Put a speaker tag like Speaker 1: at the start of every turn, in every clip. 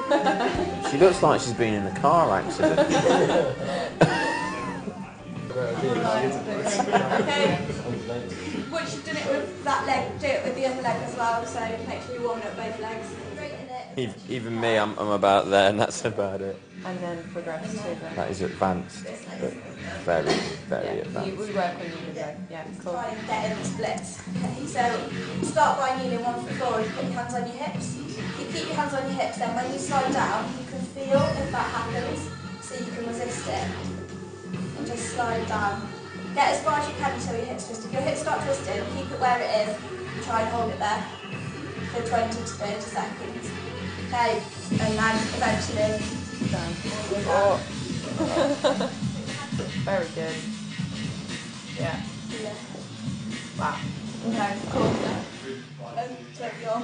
Speaker 1: She looks like she's been in a car accident.
Speaker 2: Okay. Once you've done it with that leg, do it with the other leg as well, so make sure you warm up both legs. Straighten it.
Speaker 1: Even me, I'm about there, and that's about it.
Speaker 3: And then progress to the...
Speaker 1: That is advanced, but very, very advanced.
Speaker 3: We work on you today. Yeah, cool.
Speaker 2: Try and get in the splits. Okay, so start by kneeling 1 foot forward, put your hands on your hips. You keep your hands on your hips, then when you slide down, you can feel if that happens, so you can resist it. And just slide down. Get as far as you can until your hips twist. If your hips start twisting, keep it where it is, and try and hold it there for 20 to 30 seconds. Okay, and then eventually
Speaker 3: Done. Oh. Very good. Yeah.
Speaker 2: Yeah.
Speaker 3: Wow.
Speaker 2: Okay, cool. So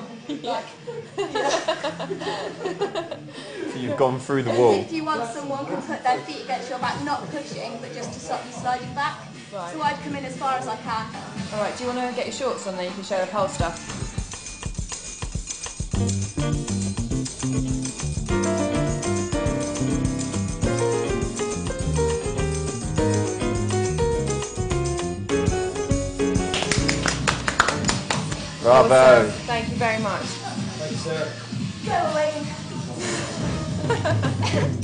Speaker 1: So you've gone through the wall.
Speaker 2: if you want, someone can put their feet against your back, not pushing, but just to stop you sliding back.
Speaker 3: Right.
Speaker 2: So I'd come in as far as I can.
Speaker 3: Alright, do you want to get your shorts on then you can show the pole stuff?
Speaker 1: Bravo.
Speaker 3: Awesome. Thank you very much.
Speaker 4: Thanks, sir.
Speaker 2: Go away.